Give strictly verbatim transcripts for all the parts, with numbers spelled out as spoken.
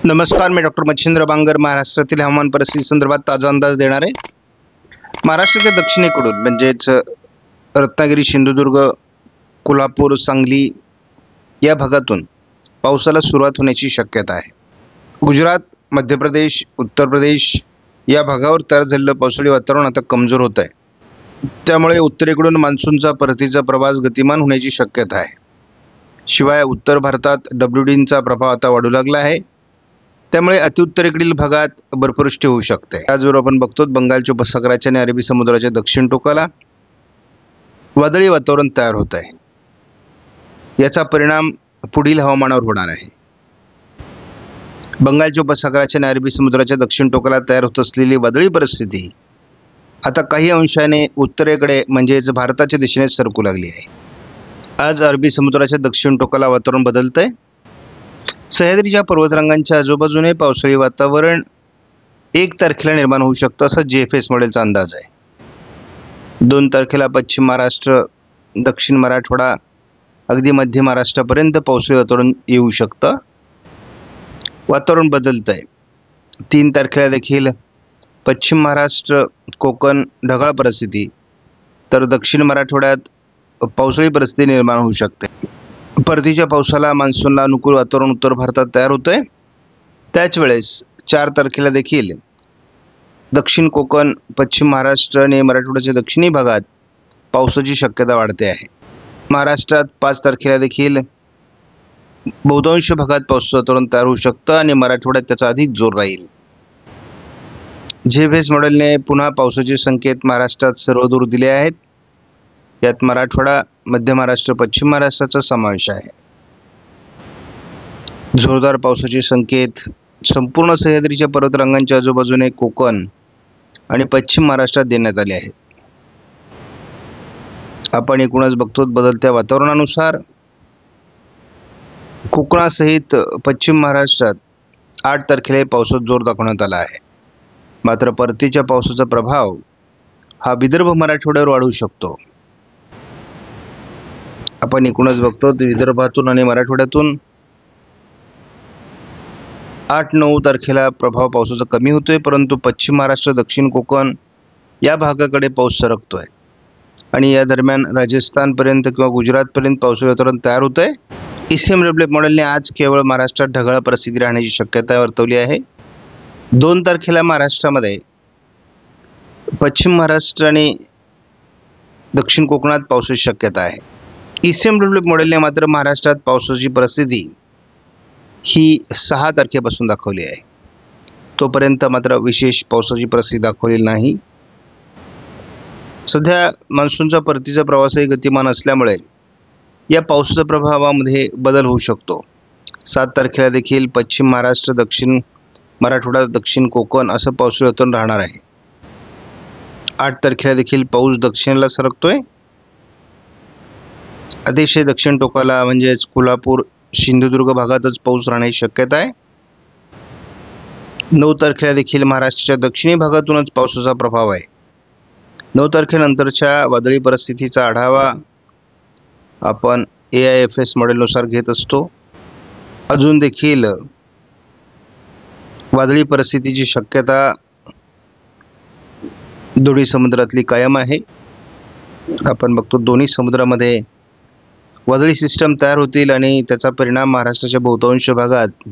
नमस्कार, मी डॉक्टर मच्छिंद्र बांगर महाराष्ट्रातील हवामान परिस्थिती संदर्भात ताजा अंदाज देणार आहे। महाराष्ट्राच्या दक्षिणेकडून म्हणजेच रत्नागिरी, सिंधुदुर्ग, कोल्हापूर, सांगली या भागातून पावसाला सुरुवात होण्याची शक्यता आहे। गुजरात, मध्य प्रदेश, उत्तर प्रदेश या भागावर तयार झालेलं पावसाळी वातावरण आता कमजोर होत आहे। त्यामुळे उत्तरेकडून मान्सूनचा परतीचा प्रवास गतिमान होण्याची शक्यता आहे। शिवाय उत्तर भारतात डब्ल्यू डीचा प्रभाव आता वाढू लागला आहे। त्यामुळे अतिउत्तरेकडील भागात बर्फवृष्टी होऊ शकते। त्याचबरोबर आपण बघतो बंगालच्या उपसागराच्या आणि अरबी समुद्राच्या दक्षिण टोकाला वादळी वातावरण तयार होत आहे। याचा परिणाम पुढील हवामानावर होणार आहे। बंगालच्या उपसागराच्या आणि अरबी समुद्राच्या दक्षिण टोकाला तयार होत असलेली वादळी परिस्थिती आता काही अंशाने उत्तरेकडे म्हणजेच भारताच्या दिशेने सरकू लागली आहे। आज अरबी समुद्राच्या दक्षिण टोकाला वातावरण बदलतंय। सह्याद्रीच्या पर्वतरांगांच्या आजूबाजूने पावसाळी वातावरण एक तारखेला निर्माण होऊ शकतं असा जी एफ एस मॉडेलचा अंदाज आहे। दोन तारखेला पश्चिम महाराष्ट्र, दक्षिण मराठवाडा, अगदी मध्य महाराष्ट्रापर्यंत पावसाळी वातावरण येऊ शकतं। वातावरण बदलतंय। तीन तारखेला देखील पश्चिम महाराष्ट्र, कोकण ढगाळ परिस्थिती, तर दक्षिण मराठवाड्यात पावसाळी परिस्थिती निर्माण होऊ शकते। परतीच्या पावसाला मान्सूनला अनुकूल वातावरण उत्तर भारतात तयार होतंय। त्याच वेळेस चार तारखेला देखील दक्षिण कोकण, पश्चिम महाराष्ट्र आणि मराठवाड्याच्या दक्षिणी भागात पावसाची शक्यता वाढते आहे। महाराष्ट्रात पाच तारखेला देखील बहुतांश भागात पावसाचं वातावरण तयार होऊ शकतं आणि मराठवाड्यात त्याचा अधिक जोर राहील। जी एफ एस मॉडेलने पुन्हा पावसाचे संकेत महाराष्ट्रात सर्वदूर दिले आहेत। यात मराठवाडा, मध्य महाराष्ट्र, पश्चिम महाराष्ट्राचा समावेश आहे। जोरदार पावसाचे संकेत संपूर्ण सह्याद्रीच्या पर्वतरांगांच्या आजूबाजूने कोकण आणि पश्चिम महाराष्ट्रात देण्यात आले आहेत। आपण एकूणच बघतो बदलत्या वातावरणानुसार कोकणासहित पश्चिम महाराष्ट्रात आठ तारखेला पावसाचा जोर दाखवण्यात आला आहे। मात्र परतीच्या पावसाचा प्रभाव हा विदर्भ मराठवाड्यावर वाढू शकतो। आपण एकूणच बघतो विदर्भातून आणि मराठवाड्यातून आठ नऊ तारखेला प्रभाव पावसाचा कमी होतोय, परंतु पश्चिम महाराष्ट्र, दक्षिण कोकण या भागाकडे पाऊस सरकतोय आणि या दरम्यान राजस्थानपर्यंत किंवा गुजरातपर्यंत पावसाळी वातावरण तयार होत आहे। ई सी एम डब्ल्यू मॉडेलने आज केवळ महाराष्ट्रात ढगाळ परिस्थिती राहण्याची शक्यता वर्तवली आहे। दोन तारखेला महाराष्ट्रामध्ये पश्चिम महाराष्ट्र आणि दक्षिण कोकणात पावसाची शक्यता आहे। ई सी एम डब्ल्यू मॉडेलने मात्र महाराष्ट्रात पावसाची परिस्थिती ही सहा तारखेपासून दाखवली आहे। तोपर्यंत मात्र विशेष पावसाची परिस्थिती दाखवलेली नाही। सध्या मान्सूनचा परतीचा प्रवासही गतिमान असल्यामुळे या पावसाच्या प्रभावामध्ये बदल होऊ शकतो। सात तारखेला देखील पश्चिम महाराष्ट्र, दक्षिण मराठवाडा, दक्षिण कोकण असं पावसाळी वातावरण राहणार आहे। आठ तारखेला देखील पाऊस दक्षिणेला सरकतोय। अतिशय दक्षिण टोकाला म्हणजेच कोल्हापूर, सिंधुदुर्ग भागातच पाऊस राहण्याची शक्यता आहे। नऊ तारखेला देखील महाराष्ट्राच्या दक्षिणी भागातूनच पावसाचा प्रभाव आहे। नऊ तारखेनंतरच्या वादळी परिस्थितीचा आढावा आपण ए आय एफ एस मॉडेलनुसार घेत असतो। अजून देखील वादळी परिस्थितीची शक्यता दोन्ही समुद्रातली कायम आहे। आपण बघतो दोन्ही समुद्रामध्ये वादळी सिस्टम तयार होतील आणि त्याचा परिणाम महाराष्ट्राच्या बहुतांश भागात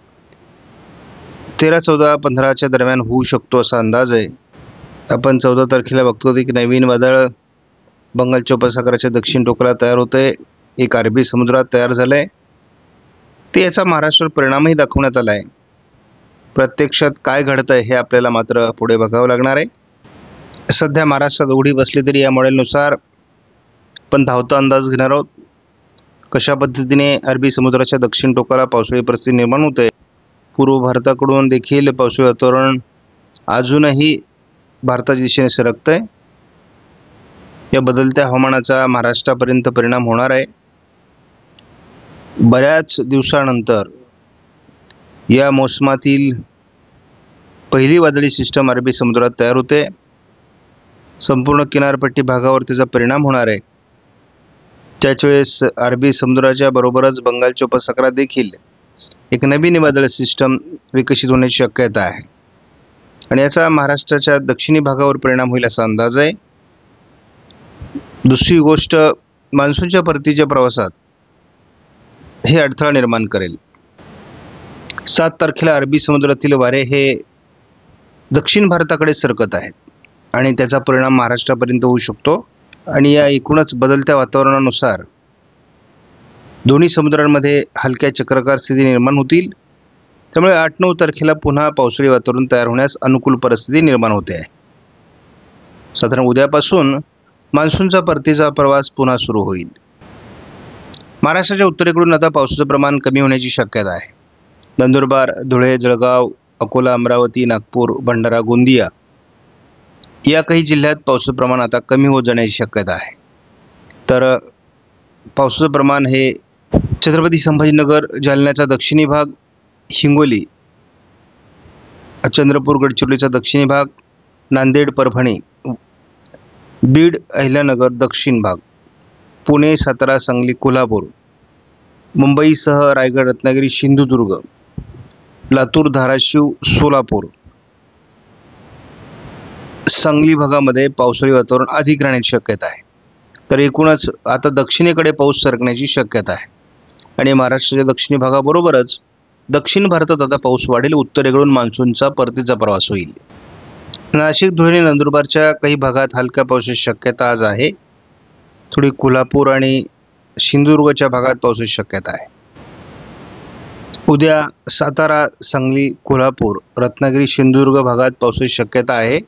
तेरा चौदा पंधराच्या दरम्यान होऊ शकतो असा अंदाज आहे। आपण चौदा तारखेला बघतो की नवीन वादळ बंगालच्या उपसागराच्या दक्षिण टोकाला तयार होते, एक अरबी समुद्रात तयार झालं आहे। ते याचा महाराष्ट्रावर परिणामही दाखवण्यात आला आहे। प्रत्यक्षात काय घडतं आहे हे आपल्याला मात्र पुढे बघावं लागणार आहे। सध्या महाराष्ट्रात उघडी बसली तरी या मॉडेलनुसार पण धावता अंदाज घेणार आहोत। कशा पद्धतीने अरबी समुद्राच्या दक्षिण टोकाला पावसाळी परिस्थिती निर्माण होते, पूर्व भारताकडून देखील पावसाळी वातावरण अजूनही भारताच्या दिशेने सरकत आहे। या बदलत्या हवामानाचा महाराष्ट्रापर्यंत परिणाम होणार आहे। बऱ्याच दिवसानंतर या मोसमातील पहिली वादळी सिस्टम अरबी समुद्रात तयार होते। संपूर्ण किनारपट्टी भागावर त्याचा परिणाम होणार आहे। त्याच वेळेस अरबी समुद्राच्या बरोबरच बंगालच्या उपसागरात देखील एक नवीन वादळ सिस्टम विकसित होण्याची शक्यता आहे आणि याचा महाराष्ट्राच्या दक्षिणी भागावर परिणाम होईल असा अंदाज आहे. दुसरी गोष्ट, मान्सूनच्या परतीच्या प्रवासात हे अडथळा निर्माण करेल. सात तारखेला अरबी समुद्रातील वारे हे दक्षिण भारताकडे सरकत आहेत आणि त्याचा परिणाम महाराष्ट्रापर्यंत होऊ शकतो आणि या एकूणच बदलत्या वातावरणानुसार दोन्ही समुद्रांमध्ये हलक्या चक्राकार स्थिती निर्माण होतील. त्यामुळे आठ नऊ तारखेला पुन्हा पावसाळी वातावरण तयार होण्यास अनुकूल परिस्थिती निर्माण होते आहे. साधारण उद्यापासून मान्सूनचा परतीचा प्रवास पुन्हा सुरू होईल. महाराष्ट्राच्या उत्तरेकडून आता पावसाचं प्रमाण कमी होण्याची शक्यता आहे. नंदुरबार, धुळे, जळगाव, अकोला, अमरावती, नागपूर, भंडारा, गोंदिया या काही जिल्ह्यात पावसाचं प्रमाण आता कमी होत जाण्याची शक्यता आहे. तर पावसाचं प्रमाण हे छत्रपती संभाजीनगर, जालन्याचा दक्षिणी भाग, हिंगोली, चंद्रपूर, गडचिरोलीचा दक्षिणी भाग, नांदेड, परभणी, बीड, अहिल्यानगर दक्षिण भाग, पुणे, सातारा, सांगली, कोल्हापूर, मुंबईसह रायगड, रत्नागिरी, सिंधुदुर्ग, लातूर, धाराशिव, सोलापूर, सांगली भागामध्ये पावसाळी वातावरण अधिक राहण्याची शक्यता आहे. तर एकूणच आता दक्षिणेकडे पाऊस सरकण्याची शक्यता आहे आणि महाराष्ट्राच्या दक्षिणी भागाबरोबरच दक्षिण भारतात आता पाऊस वाढेल. उत्तरेकडून मान्सूनचा परतीचा प्रवास होईल. नाशिक, धुळे, नंदुरबारच्या काही भागात हलक्या पावसाची शक्यता आज आहे. थोडी कोल्हापूर आणि सिंधुदुर्गच्या भागात पावसाची शक्यता आहे. उद्या सातारा, सांगली, कोल्हापूर, रत्नागिरी, सिंधुदुर्ग भागात पावसाची शक्यता आहे.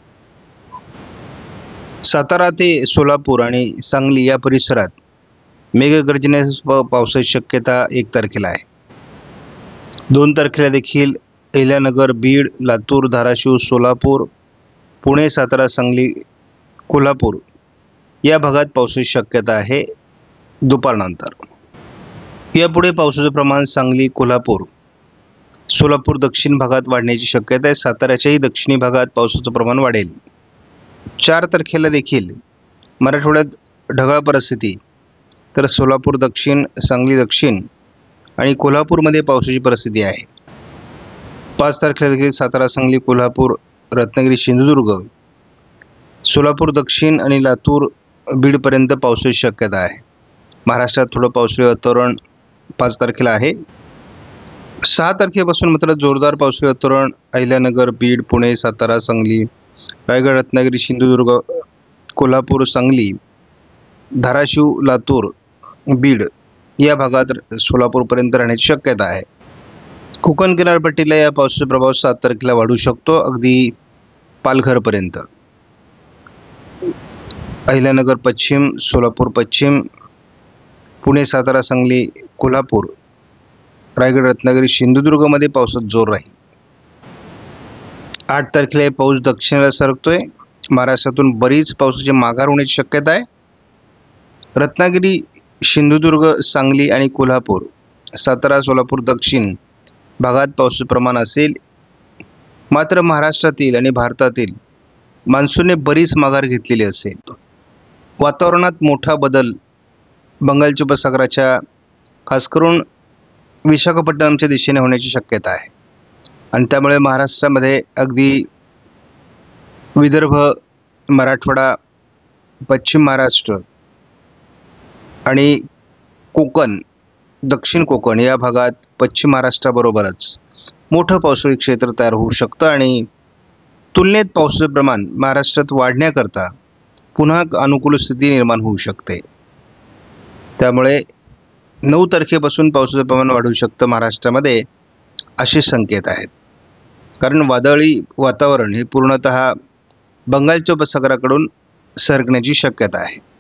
सातारा ते सोलापूर आणि सांगली या परिसरात मेघगर्जनेसह पावसाची शक्यता एक तारखेला आहे. दोन तारखेला देखील अहिल्यानगर, बीड, लातूर, धाराशिव, सोलापूर, पुणे, सातारा, सांगली, कोल्हापूर या भागात पावसाची शक्यता आहे दुपारनंतर. यापुढे पावसाचं प्रमाण सांगली, कोल्हापूर, सोलापूर दक्षिण भागात वाढण्याची शक्यता आहे. साताऱ्याच्याही दक्षिणी भागात पावसाचं प्रमाण वाढेल. चार तारखेला देखील मराठवाड्यात ढगाळ परिस्थिती, तर सोलापूर दक्षिण, सांगली दक्षिण आणि कोल्हापूरमध्ये पावसाची परिस्थिती आहे. पाच तारखेला देखील सातारा, सांगली, कोल्हापूर, रत्नागिरी, सिंधुदुर्ग, सोलापूर दक्षिण आणि लातूर, बीडपर्यंत पावसाची शक्यता आहे. महाराष्ट्रात थोडं पावसाळी वातावरण पाच तारखेला आहे. सहा तारखेपासून मात्र जोरदार पावसाळी वातावरण अहिल्यानगर, बीड, पुणे, सातारा, सांगली, रायगड, रत्नागिरी, सिंधुदुर्ग, कोल्हापूर, सांगली, धाराशिव, लातूर, बीड या भागात सोलापूरपर्यंत राहण्याची शक्यता आहे. कोकण किनारपट्टीला या पावसाचा प्रभाव सात तारखेला वाढू शकतो, अगदी पालघरपर्यंत. अहिल्यानगर पश्चिम, सोलापूर पश्चिम, पुणे, सातारा, सांगली, कोल्हापूर, रायगड, रत्नागिरी, सिंधुदुर्गमध्ये पावसाचा जोर राहील. आठ तारखेला पाऊस दक्षिणेला सरकतोय. महाराष्ट्रातून बरीच पावसाची माघार होण्याची शक्यता आहे. रत्नागिरी, सिंधुदुर्ग, सांगली आणि कोल्हापूर, सातारा, सोलापूर दक्षिण भागात पावसाचे प्रमाण असेल. मात्र महाराष्ट्रातील आणि भारतातील मान्सूनने बरीच माघार घेतलेली असेल. वातावरणात मोठा बदल बंगालच्या उपसागराच्या खास करून विशाखापट्टणमच्या दिशेने होण्याची शक्यता आहे आणि त्यामुळे महाराष्ट्रामध्ये अगदी विदर्भ, मराठवाडा, पश्चिम महाराष्ट्र आणि कोकण, दक्षिण कोकण या भागात पश्चिम महाराष्ट्राबरोबरच मोठं पावसाळी क्षेत्र तयार होऊ शकतं आणि तुलनेत पावसाचं प्रमाण महाराष्ट्रात वाढण्याकरता पुन्हा अनुकूल स्थिती निर्माण होऊ शकते. त्यामुळे नऊ तारखेपासून पावसाचं प्रमाण वाढू शकतं महाराष्ट्रामध्ये असे संकेत आहेत. कारण वादळी वातावरण हे पूर्णतः बंगालच्या उपसागराकडून सरकण्याची शक्यता आहे.